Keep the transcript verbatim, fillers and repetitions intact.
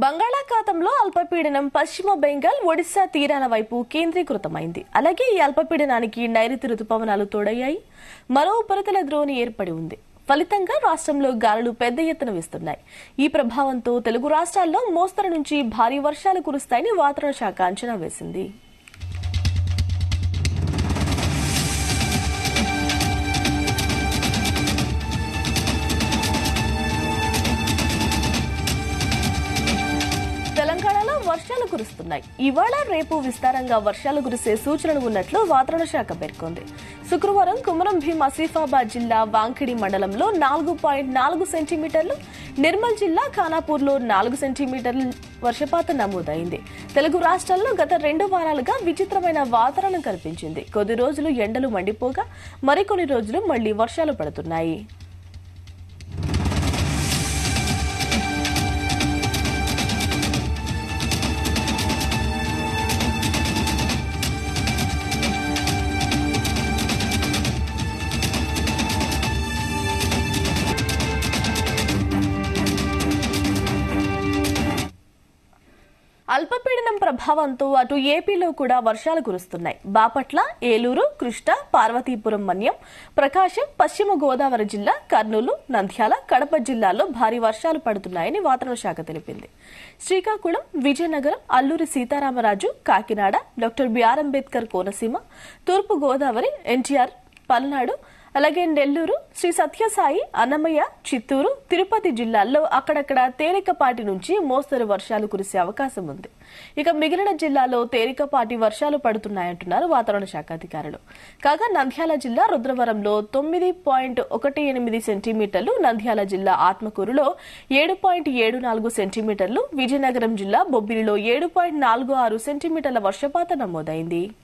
బంగాళాఖాతంలో అల్పపీడనం పశ్చిమ బెంగాల్ ఒడిశా తీరాల వైపు కేంద్రీకృతమైంది. అలాగే ఈ అల్పపీడనానికి నైరుతి రుతుపవనాలు తోడయ్యాయి. మరో ఉపరితల ద్రోణి ఏర్పడి ఉంది. ఫలితంగా రాష్ట్రంలో గాలులు పెద్ద ఎత్తున వీస్తున్నాయి. ఈ ప్రభావంతో తెలుగు రాష్ట్రాల్లో మోస్తరు నుంచి భారీ వర్షాలు కురుస్తాయని వాతావరణ శాఖ అంచనా వేసింది. తెలంగాణలో వర్షాలు కురుస్తున్నాయి. ఇవాళ రేపు విస్తారంగా వర్షాలు కురిసే సూచనలు ఉన్నట్లు వాతావరణ శాఖ పేర్కొంది. శుక్రవారం కుమరం భీం ఆసిఫాబాద్ జిల్లా వాంకిడి మండలంలో నాలుగు పాయింట్ నాలుగు సెంటీమీటర్లు, నిర్మల్ జిల్లా ఖానాపూర్లో నాలుగు సెంటీమీటర్లు వర్షపాతం నమోదైంది. తెలుగు రాష్ట్రాల్లో గత రెండు వారాలుగా విచిత్రమైన వాతావరణం కనిపించింది. కొద్ది రోజులు ఎండలు మండిపోగా మరికొన్ని రోజులు మళ్లీ వర్షాలు పడుతున్నాయి. అల్పపీడనం ప్రభావంతో అటు ఏపీలో కూడా వర్షాలు కురుస్తున్నాయి. బాపట్ల, ఏలూరు, కృష్ణా, పార్వతీపురం, మన్యం, ప్రకాశం, పశ్చిమ గోదావరి జిల్లా, కర్నూలు, నంద్యాల, కడప జిల్లాల్లో భారీ వర్షాలు పడుతున్నాయని వాతావరణ శాఖ తెలిపింది. శ్రీకాకుళం, విజయనగరం, అల్లూరి సీతారామరాజు, కాకినాడ, డాక్టర్ బిఆర్ అంబేద్కర్ కోనసీమ, తూర్పు గోదావరి, ఎన్టీఆర్, పల్నాడు, అలాగే నెల్లూరు, శ్రీ సత్యసాయి, అన్నమయ్య, చిత్తూరు, తిరుపతి జిల్లాల్లో అక్కడక్కడ తేలికపాటి నుంచి మోస్తరు వర్షాలు కురిసే అవకాశం ఉంది. ఇక మిగిలిన జిల్లాలో తేలికపాటి వర్షాలు పడుతున్నాయంటున్నారు వాతావరణ శాఖ అధికారులు. కాగా నంద్యాల జిల్లా రుద్రవరంలో తొమ్మిది పాయింట్ ఒకటి ఎనిమిది సెంటీమీటర్లు, నంద్యాల జిల్లా ఆత్మకూరులో ఏడు పాయింట్ ఏడు నాలుగు సెంటీమీటర్లు, విజయనగరం జిల్లా బొబ్బిలిలో ఏడు పాయింట్ నాలుగు ఆరు సెంటీమీటర్ల వర్షపాతం నమోదైంది.